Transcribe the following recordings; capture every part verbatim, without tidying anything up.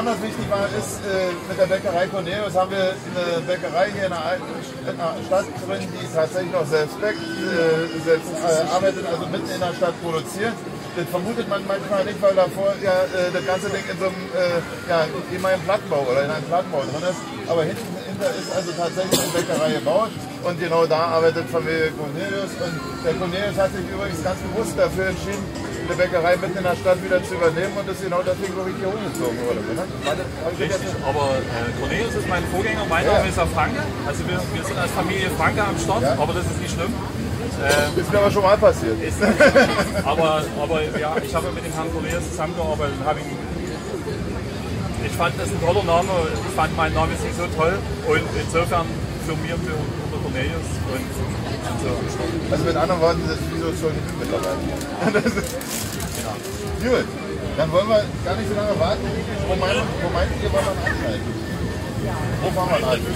besonders wichtig war, ist, äh, mit der Bäckerei Cornelius haben wir eine Bäckerei hier in der, alten, in der Stadt drin, die tatsächlich auch selbst bäckt, äh, selbst äh, arbeitet, also mitten in der Stadt produziert. Das vermutet man manchmal nicht, weil davor ja äh, das ganze Ding in so einem äh, ja, ehemaligen Plattenbau oder in einem Plattenbau drin ist. Aber hinten hinter ist also tatsächlich eine Bäckerei gebaut und genau da arbeitet Familie Cornelius. Und der Cornelius hat sich übrigens ganz bewusst dafür entschieden, eine Bäckerei mitten in der Stadt wieder zu übernehmen und ist genau deswegen, glaube ich, hier umgezogen wurde. Ne? Richtig, aber äh, Cornelius ist mein Vorgänger, mein Name ja. ist ja Franke. Also wir, wir sind als Familie Franke am Start, ja. aber das ist nicht schlimm. Ähm, ist mir aber schon mal passiert. Ist, aber, aber ja, ich habe mit dem Herrn Cornelius zusammengearbeitet und habe ihn. Ich fand das ein toller Name, ich fand meinen Namen jetzt nicht so toll und insofern firmieren wir unter Cornelius und so. Also mit anderen Worten, das ist wie so schon mittlerweile. Ja. Gut, dann wollen wir gar nicht so lange warten. Wo meint, wo meint ihr, wollen wir anhalten? Wo fahren wir an?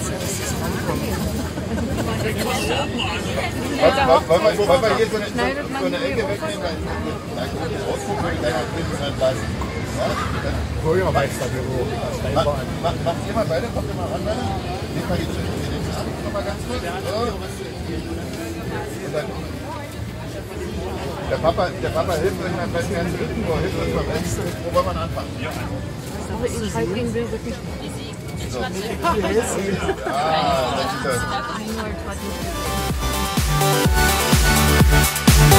Was, wollen, wir, wollen wir hier so eine, so eine Ecke wegnehmen? Dann können wir ausgucken, wenn ich länger drin entlassen. Bürgermeisterbüro. Macht ihr mal beide, kommt ihr mal ran, beide? Nehmt mal die Tür ab, noch mal ganz kurz. Der Papa, der Papa hilft euch am besten ganz hinten, wo hilft uns beim Besten. Wo wollen wir anfangen? Ja. Ich halte ihn will wirklich. So. Ah, das ist das.